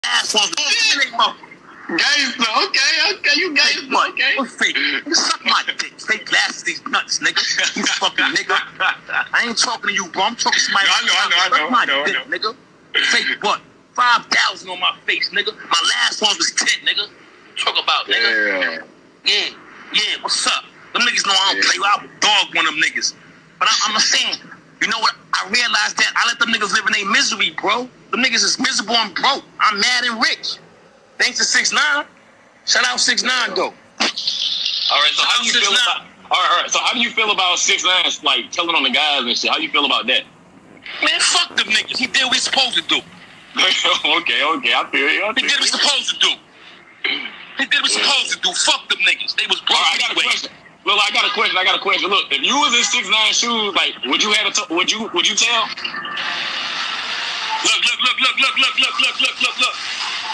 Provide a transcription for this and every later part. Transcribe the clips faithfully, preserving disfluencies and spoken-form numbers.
Ass on the Gangster, okay, okay, you gangster, okay. What's fake? You suck my dick. Fake glasses, these nuts, nigga. You fucking nigga. I ain't talking to you, bro. I'm talking to somebody. No, I know, I know, I know. Suck my I know, dick, I know. nigga. Fake what? Five thousand on my face, nigga. My last one was ten, nigga. Talk about, nigga. Yeah. Yeah, yeah. What's up? Them niggas know I don't Yeah. play. I would dog one of them niggas. But I, I'm saying, you know what? I realized that I let them niggas live in their misery, bro. Them niggas is miserable and broke. I'm mad and rich. Thanks to six nine. Shout out six nine though. All right, so how do you feel about? All right, all right. So how do you feel about six nine like telling on the guys and shit? How you feel about that? Man, fuck them niggas. He did what he's supposed to do. okay, okay, I feel you. I He feel did what he's you. supposed to do. He did what he's supposed to do. Fuck them niggas. They was All broke right, I got a anyway. question. Look, I got a question. I got a question. Look, if you was in six nine shoes, like, would you have a? T- would you? Would you tell? Look, look, look, look, look, look, look, look, look, look, look.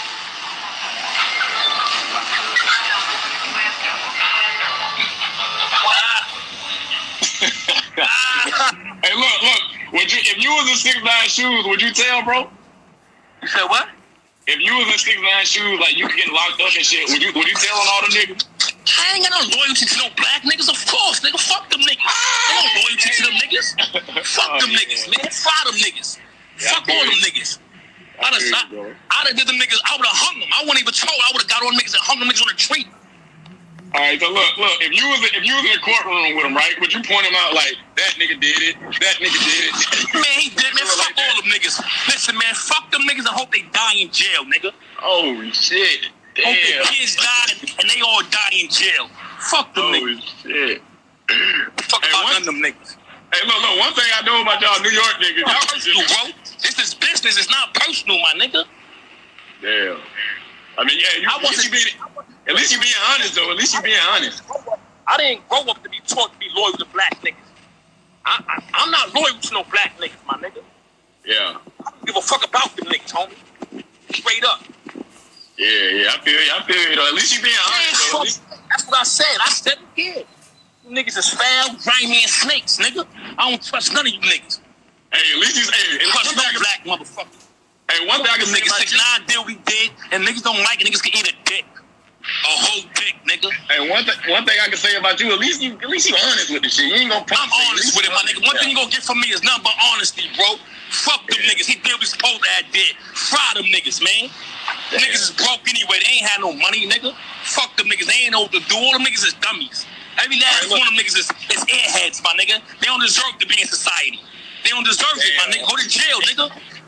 Hey, look, look. Would you? If you was in six nine shoes, would you tell, bro? You said what? If you was in six nine shoes, like you getting locked up and shit, would you? Would you tell on all the niggas? I ain't got no loyalty to no black niggas, of course, nigga. Fuck them niggas. I ain't no loyalty to them niggas. Fuck Oh, them yeah. niggas, man. Fire them niggas. Yeah, Fuck I all feel them you. niggas. I I done, feel you, I, bro. I done did them niggas. I would have hung them. I wouldn't even told. I would have got on niggas and hung them niggas on the tree. All right, so look, look. If you was if you was in a courtroom with him, right? Would you point him out like that nigga did it? That nigga did it. Man, he did, man. Like Fuck all them niggas. Listen, man. Fuck them niggas and hope they die in jail, nigga. Oh shit! Damn. Hope their kids die and they all die in jail. Fuck them Oh niggas. shit! Fuck Hey, about one- none of them niggas. Hey, look, look. One thing I know about y'all New York niggas, Not y'all personal, bro. This is business. It's not personal, my nigga. Damn. I mean, yeah. You, I at least you wasn't- being at least you being honest though. At least you being honest. I didn't grow up to be taught to be loyal to black niggas. I, I, I'm not loyal to no black niggas, my nigga. Yeah. I don't give a fuck about them niggas, homie. Straight up. Yeah, yeah. I feel you. I feel you. Though. At least you being honest though. At least, That's what I said. I said it again. You niggas is foul, grimy, and snakes, nigga. I don't trust none of you niggas. hey, at least you. Hey, at Trust least no I can- black motherfucker. Hey, one thing I can Them say niggas about six you. nine did what we did, and niggas don't like it. Niggas can eat a dick. A whole dick, nigga. Hey, one thing, one thing I can say about you, at least you, at least you honest with the shit. You ain't gonna. I'm honest with it, my nigga. One thing you gonna get from me is nothing but honesty, bro. Fuck them Yeah. niggas. He did what he's supposed to have did. Fry them niggas, man. Damn. Niggas is broke anyway. They ain't had no money, nigga. Fuck them niggas. They ain't know what to do. All them niggas is dummies. Every last All right, one of them niggas is, is airheads, my nigga. They don't deserve to be in society. They don't deserve it, my Damn. nigga. Go to jail, nigga.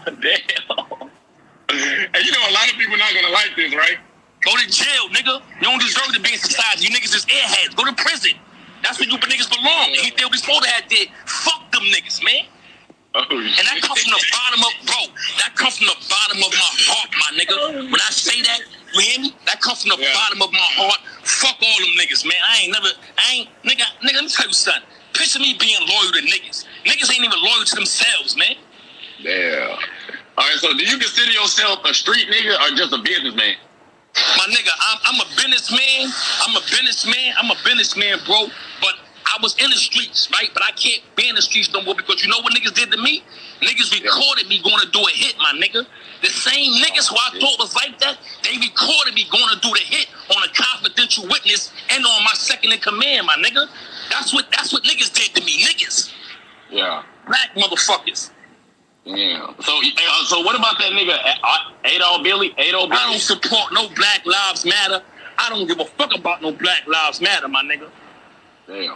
Damn. Hey, you know a lot of people not gonna like this, right? Go to jail, nigga. You don't deserve to be in society. You niggas is airheads. Go to prison. That's where you niggas belong. He did what he's supposed to have did. Fuck them niggas, man. Oh, And that comes from the bottom of, bro, that comes from the bottom of my heart, my nigga. When I say that, you hear me? That comes from the Yeah. bottom of my heart. Fuck all them niggas, man. I ain't never, I ain't, nigga, nigga, let me tell you something. Picture me being loyal to niggas. Niggas ain't even loyal to themselves, man. Damn. All right, so do you consider yourself a street nigga or just a businessman? My nigga, I'm, I'm a businessman. I'm a businessman. I'm a businessman, bro. But I was in the streets, right? But I can't be in the streets no more because you know what niggas did to me? Niggas recorded me going to do a hit, my nigga. The same niggas who I thought was like that, they recorded me going to do the hit on a confidential witness and on my second in command, my nigga. That's what that's what niggas did to me, niggas. Yeah. Black motherfuckers. Yeah. So, uh, so what about that nigga uh, Adol Billy? Adol Billy? I don't support no Black Lives Matter. I don't give a fuck about no Black Lives Matter, my nigga. Damn.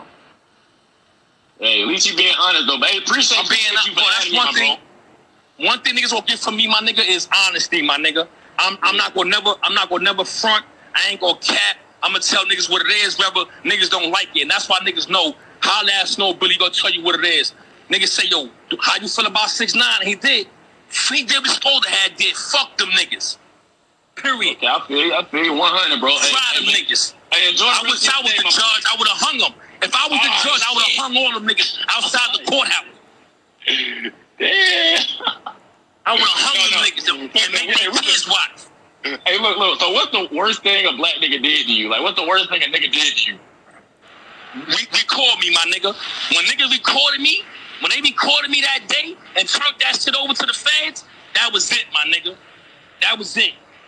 Hey, at least you being honest though. But hey, appreciate I'm being appreciate you bro, that's being one honest, thing. bro. One thing niggas gonna get from me, my nigga, is honesty, my nigga. I'm I'm not gonna never I'm not gonna never front. I ain't gonna cap. I'm gonna tell niggas what it is, whether niggas don't like it. And that's why niggas know holla at Snow Billy gonna tell you what it is. Niggas say, yo, how you feel about six nine? And he did. He did what he's supposed to have did. Fuck them niggas. Period. Okay, I feel you. I feel you one hundred, bro. Hey, Try them hey, niggas. Hey, enjoy I the wish I was the rest of your day, judge. I would have hung them. If I was the Oh, judge, I would shit. have hung all them niggas outside the courthouse. my- Damn. I would have hung No, them no. niggas and and make their kids watch. Hey, look, look. So, what's the worst thing a black nigga did to you? Like, what's the worst thing a nigga did to you? Re- record me, my nigga. When niggas recorded me, when they recorded me that day and turned that shit over to the feds, that was it, my nigga. That was it.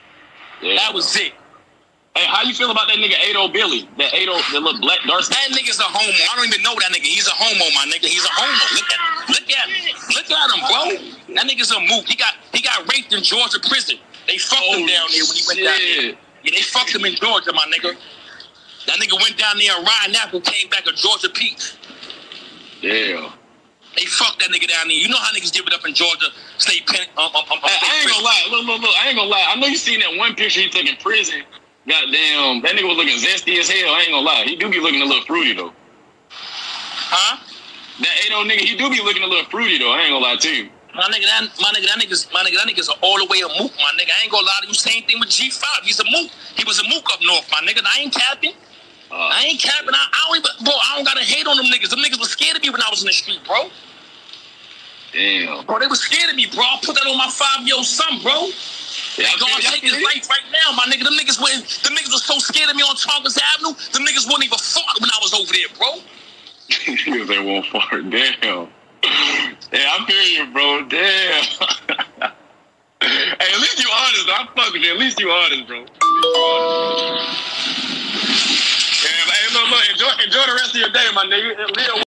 Yeah. That was it. Hey, how you feel about that nigga Ado Billy? That Ado, that little black dark. That nigga's a homo. I don't even know that nigga. He's a homo, my nigga. He's a homo. Look at, look at, look at him, bro. That nigga's a mook. He got, he got raped in Georgia prison. They fucked oh, him down there when he went shit. down there. Yeah, they fucked him in Georgia, my nigga. That nigga went down there and Ryan Apple came back a Georgia Pete. Yeah. They fucked that nigga down there. You know how niggas give it up in Georgia State Pen. Um, um, um, hey, I ain't gonna lie. Look, look, look. I ain't gonna lie. I know you seen that one picture he took in prison. Goddamn, that nigga was looking zesty as hell. I ain't gonna lie. He do be looking a little fruity though. Huh? That Ado nigga, he do be looking a little fruity though. I ain't gonna lie to you. My nigga, that my nigga, that nigga's my nigga, that nigga's all the way a mook, my nigga. I ain't gonna lie to you. Same thing with G five. He's a mook. He was a mook up north, my nigga. I ain't capping. Uh, I ain't capping. I, I don't even, bro. I don't gotta hate on them niggas. Them niggas was scared of me when I was in the street, bro. Damn. Bro, they was scared of me, bro. I put that on my five-year-old son, bro. Yeah, I'm gonna take his life right now, my nigga. Them niggas went. Them niggas was so scared of me on Tongass Avenue. Them niggas wouldn't even fart when I was over there, bro. Niggas they won't fart. Damn. Yeah, I feel you, bro. Damn. Hey, at least you honest. I'm fucking you. At least you honest, bro. Yeah, hey, look, look. Enjoy, enjoy the rest of your day, my nigga.